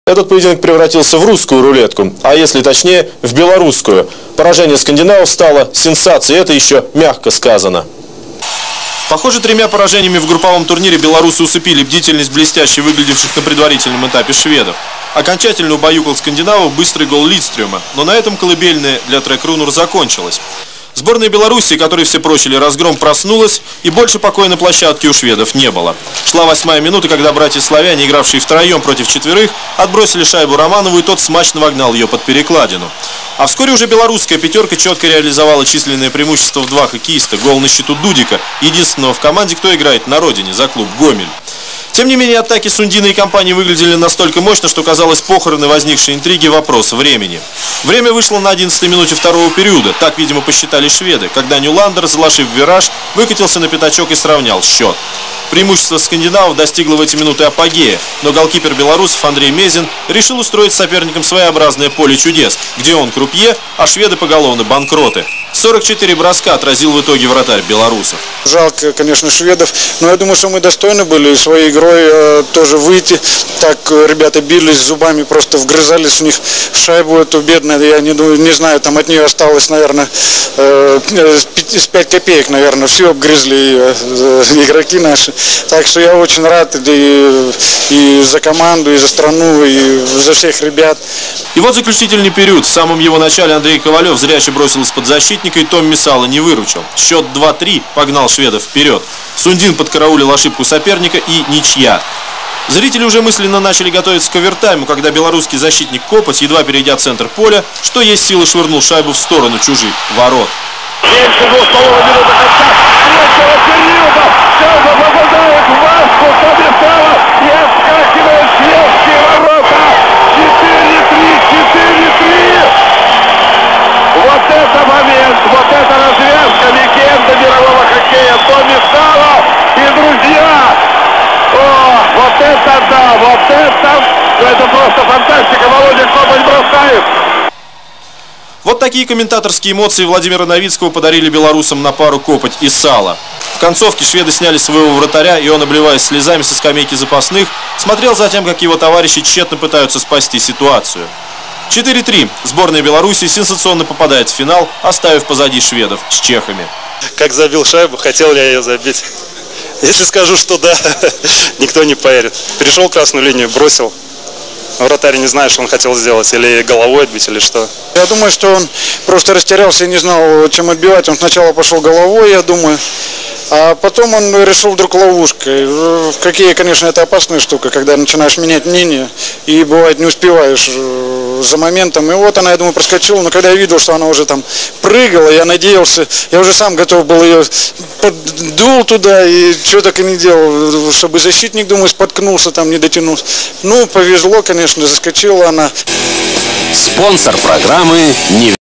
Этот поединок превратился в русскую рулетку, а если точнее, в белорусскую. Поражение скандинавов стало сенсацией, это еще мягко сказано. Похоже, 3 поражениями в групповом турнире белорусы усыпили бдительность блестяще выглядевших на предварительном этапе шведов. Окончательно убаюкал скандинавов быстрый гол Лидстрёма, но на этом колыбельная для Трек Рунер закончилась. Сборная Белоруссии, которой все прочили разгром, проснулась, и больше покоя на площадке у шведов не было. Шла 8-я минута, когда братья-славяне, игравшие втроем против четверых, отбросили шайбу Романову, и тот смачно вогнал ее под перекладину. А вскоре уже белорусская пятерка четко реализовала численное преимущество в 2 хоккеиста. Гол на счету Дудика, единственного в команде, кто играет на родине за клуб «Гомель». Тем не менее, атаки Сундина и компании выглядели настолько мощно, что казалось, похороны возникшей интриги — вопрос времени. Время вышло на 11-й минуте второго периода, так, видимо, посчитали шведы, когда Нюландер, заложив вираж, выкатился на пятачок и сравнял счет. Преимущество скандинавов достигло в эти минуты апогея, но голкипер белорусов Андрей Мезин решил устроить соперникам своеобразное поле чудес, где он крупье, а шведы поголовно банкроты. 44 броска отразил в итоге вратарь белорусов. Жалко, конечно, шведов, но я думаю, что мы достойны были своей игрой тоже выйти. Так ребята бились зубами, просто вгрызались в них в шайбу эту бедную. Я не знаю, там от нее осталось, наверное, с 5 копеек, наверное, все обгрызли ее игроки наши. Так что я очень рад и за команду, и за страну, и за всех ребят. И вот заключительный период. В самом его начале Андрей Ковалев зряще бросил из-под защитника, и Томми Сало не выручил. Счет 2-3 погнал шведов вперед. Сундин подкараулил ошибку соперника, и ничья. Зрители уже мысленно начали готовиться к овертайму, когда белорусский защитник Копоть, едва перейдя центр поля, что есть силы, швырнул шайбу в сторону чужих ворот. Меньше 2,5 минуты конца третьего периода. Шайба попадает в маску Томми-Сало и отскакивает шведские ворота. 4-3. Вот это момент, вот это развязка, легенда мирового хоккея Томми-Сало и друзья. О, вот это да, вот это просто фантастика. Володя Копоть бросает. Вот такие комментаторские эмоции Владимира Новицкого подарили белорусам на пару Копоть и Сало. В концовке шведы сняли своего вратаря, и он, обливаясь слезами со скамейки запасных, смотрел за тем, как его товарищи тщетно пытаются спасти ситуацию. 4-3. Сборная Беларуси сенсационно попадает в финал, оставив позади шведов с чехами. Как забил шайбу, хотел ли я ее забить? Если скажу, что да, никто не поверит. Перешел красную линию, бросил. Вратарь не знает, что он хотел сделать, или головой отбить, или что. Я думаю, что он просто растерялся и не знал, чем отбивать. Он сначала пошел головой, я думаю, а потом он решил вдруг ловушкой. Какие, конечно, это опасная штука, когда начинаешь менять мнение, и бывает не успеваешь за моментом. И вот она, я думаю, проскочила, но когда я видел, что она уже там прыгала, я надеялся, я уже сам готов был ее поддул туда, и что так и не делал, чтобы защитник, думаю, споткнулся, там не дотянулся. Ну, повезло, конечно, заскочила она. Спонсор программы